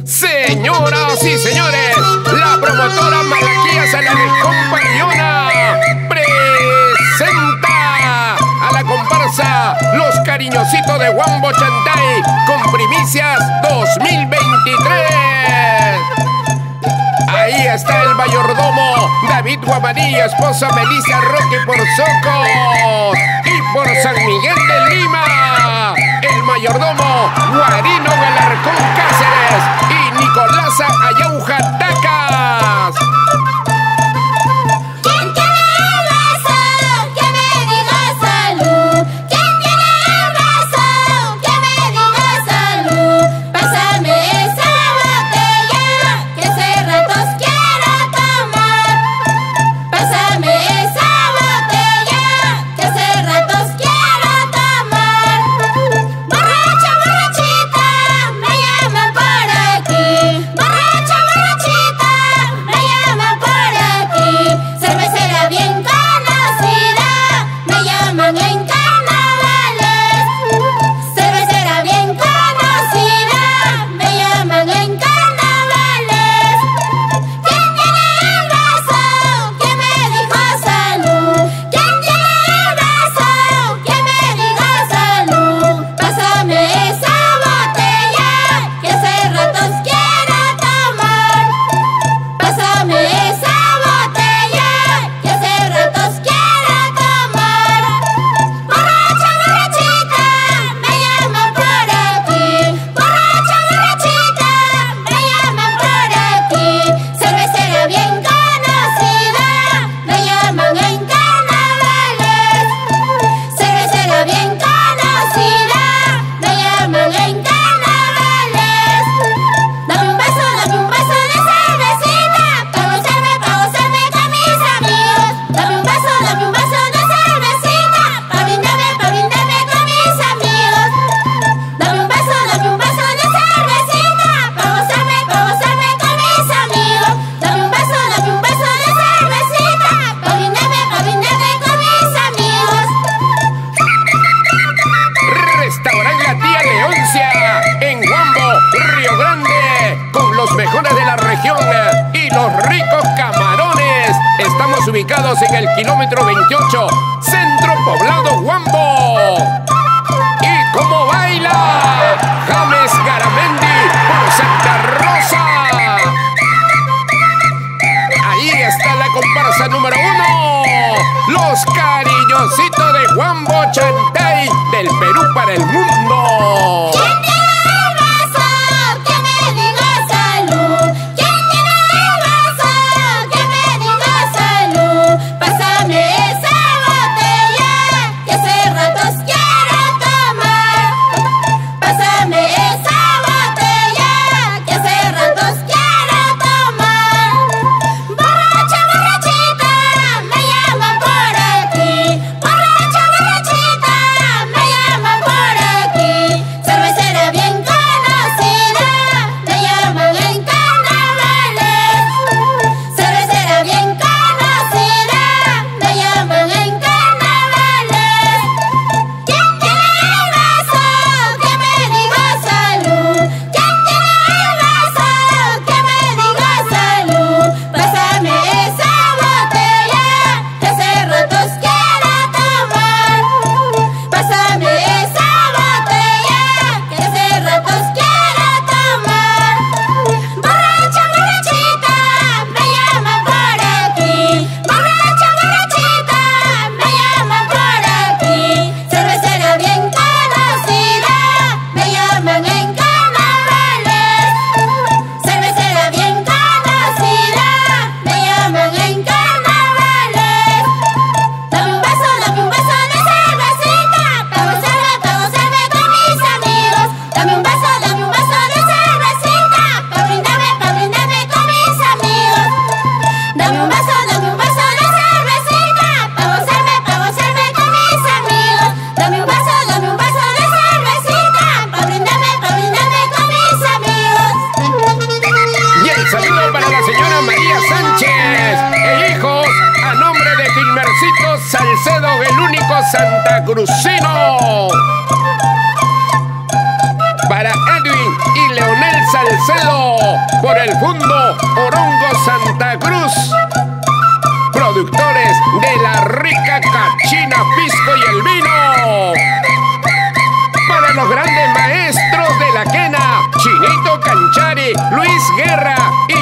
Señoras y señores, la promotora Malaquías Alarcón Bayona presenta a la comparsa Los Cariñositos de Wambo Chantay con primicias 2023. Ahí está el mayordomo David Guamaní, esposa Melissa Roque por Soco y por San Miguel de Lima, el mayordomo Guarino Alarcón Cáceres y Nicolasa Ayauja Tacas. ¿Quién tiene razón? Que me diga salud. ¿Quién tiene razón? Que me diga salud. Pásame esa botella que hace ratos quiero tomar. Pásame esa botella que hace ratos quiero tomar. Borracha, borrachita, me llaman por aquí. Borracha, borrachita, me llaman por aquí. Cervecera bien conocida, me llaman en carnavales. Cervecera bien conocida, me llaman en carnavales. ¿Quién tiene razón? Que me diga salud. ¿Quién tiene razón? Que me diga salud. Pásame esa botella que hace ratos quiero tomar. Pásame esa botella que hace ratos quiero tomar. Borracha, borrachita, me llaman por aquí. Borracha, borrachita, me llaman por aquí. Cervecera bien conocida, me llaman en carnavales. Cervecera bien conocida, me llaman en carnavales. Dame un vaso de cervecita, pa' gozarme con mis amigos. Dame un vaso de cervecita, pa' brindarme con mis amigos. Dame un vaso de cervecita, pa' gozarme con mis amigos. Dame un vaso de cervecita, pa' brindarme con mis amigos. Restaurante La Tía Leoncia en Wambo, Río Grande, con los mejores de la región y los ricos camarones. Estamos ubicados en el kilómetro 28, Centro Poblado Wambo. ¿Y cómo baila? James Garamendi por Santa Rosa. Ahí está la comparsa número 1, Los Cariñositos de Wambo Chantay, del Perú para el mundo. ¿Quién tiene razón? Que me diga salud. ¿Quién tiene razón? Que me diga salud. Pásame esa botella que hace ratos quiero tomar. Pásame esa botella que hace ratos quiero tomar. Borracha, borrachita, me llaman por aquí. Borracha, borrachita, me llaman por aquí. Cervecera bien conocida, me llaman en carnavales. Cervecera bien conocida, me llaman en carnavales. ¿Quién tiene razón? Que me diga salud. ¿Quién tiene razón? Que me diga salud. Pásame esa botella que hace ratos quiero tomar. Pásame esa botella que hace ratos quiero tomar. Borracha, borrachita, me llaman por aquí. Borracha, borrachita, me llaman por aquí. Cervecera bien conocida, me llaman en carnavales. Cervecera bien conocida, me llaman en carnavales. Dame un vaso de cervecita, pa' gozarme con mis amigos. Dame un vaso de cervecita, pa' brindarme con mis amigos. Dame un vaso de cervecita, pa' gozarme con mis amigos. Dame un vaso de cervecita, pa' brindarme con mis amigos. Y el saludo para la señora María Sánchez e hijos, a nombre de Gilmercito Salcedo, el único santacrucino. Para Edwin y Leonel Miguel Salcedo, por el Fondo Orongo Santa Cruz. Productores de la rica cachina, pisco y el vino. Para los grandes maestros de la quena, Chinito Canchari, Luis Guerra y